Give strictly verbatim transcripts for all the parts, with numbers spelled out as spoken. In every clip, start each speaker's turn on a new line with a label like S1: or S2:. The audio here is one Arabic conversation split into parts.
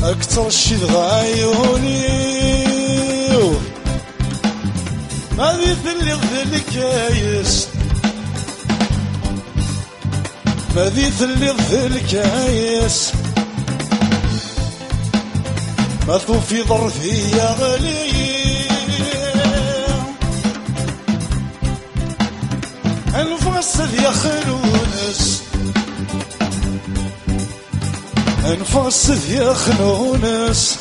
S1: أكتر شي تغايوني ما ذي اللي الكايس ما ذي اللي الكايس ما في ظرفي يا غلي انفصل يا خنونس انفصل يا خنونس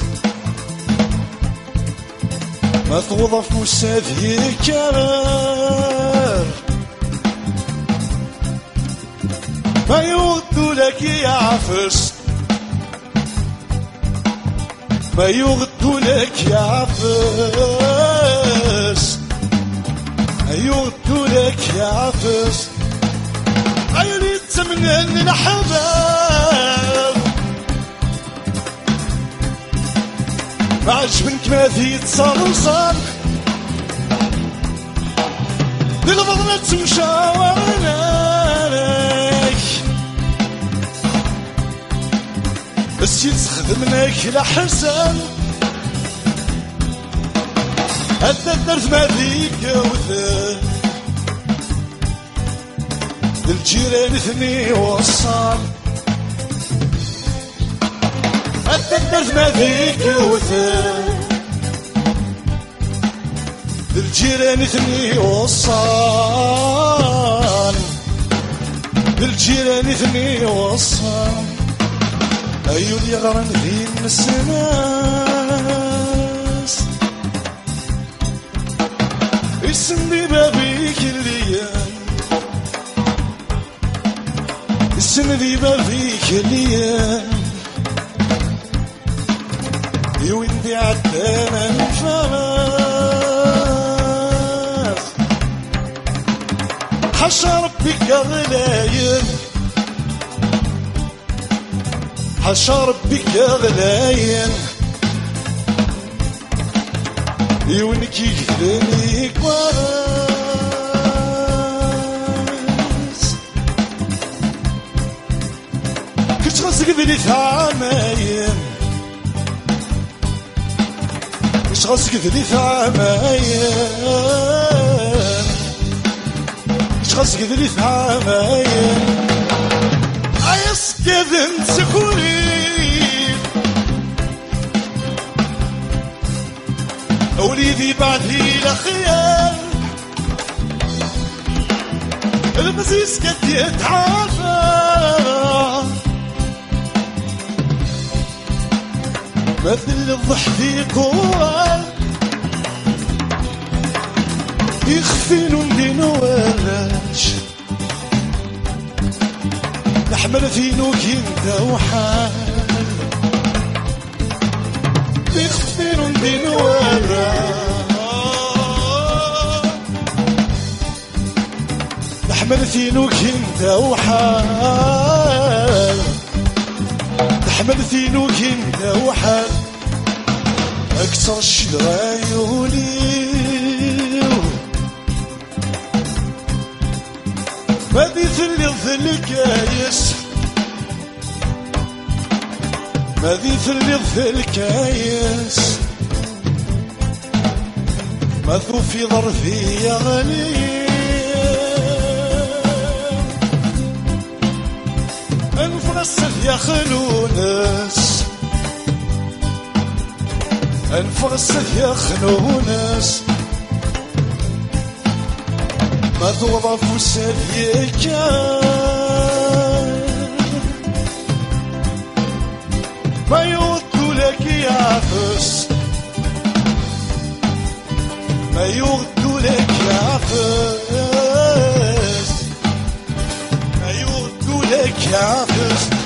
S1: ما توظف مساف يكرر ما يغدو لك يا عفس ما يغدو لك يا عفس ما يغدو لك يا عفس عيني تمنى الحباب ما عجبنك ما في تصرصر للفضلة تمشى وراناك بس يتخدمناك لحسن هدا درت ما فيك وثان الجيران ثني وصال هدا درت ما فيك وثان الجيران ثني وصال الجيران ثني وصال أيو اللي غران ذي الناس يسندي بابيك الليان يسندي بابيك الليان يويندي عدانا الفراس حشا ربك غلاين حشا ربك غلاين يونك يخدمي كواس كنت غسك ذلي ثعماين كنت غسك ذلي ثعماين كنت غسك ذلي ثعماين عيس كذن سكوري وليدي بعدي لخيال المزيز قد يتعافى مثل الضحك قوال يخفين دين ولاش نحمل فينوك انت وحال يخفين دين ولاش نحمل فينوك انت وحال نحمل فينوك انت وحال اكثر شي غايولي ما دي ثلي ظلك ياس ما دي ثلي ظلك ياس ما ذو في ظرفي يا غالي انفرست يا خنونس انفرست يا خنونس ما توظف سبيك ما يغد لك يعفس ما يغد لك يعفس ما يغد لك يعفس